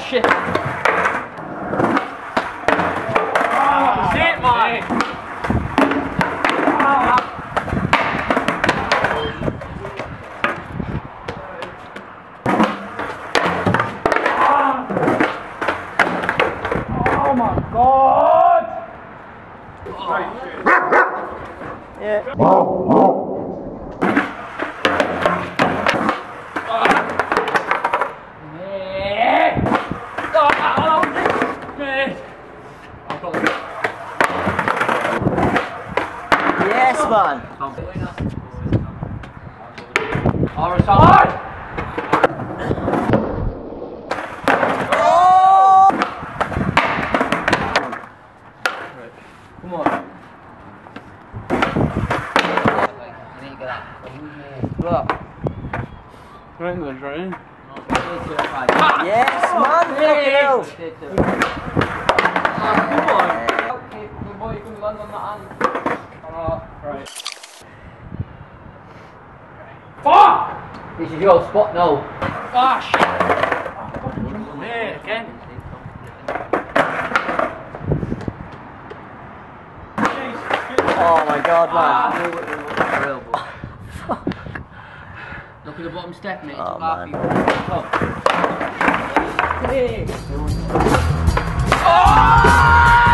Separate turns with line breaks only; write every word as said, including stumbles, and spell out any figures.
shit! That's it, man! Oh my god!
Yeah. Yes, man.
Or something.
Oh!
Come on. Look. Right in the drain.
Yes, man. Look at you.
Come on. Okay, the boy can land on that hand. Oh, right. Fuck! This is your spot now. Ah, shit. There, again.
Oh my god, man.
Ah. Look at the bottom step, mate.
Oh,
man.
Oh!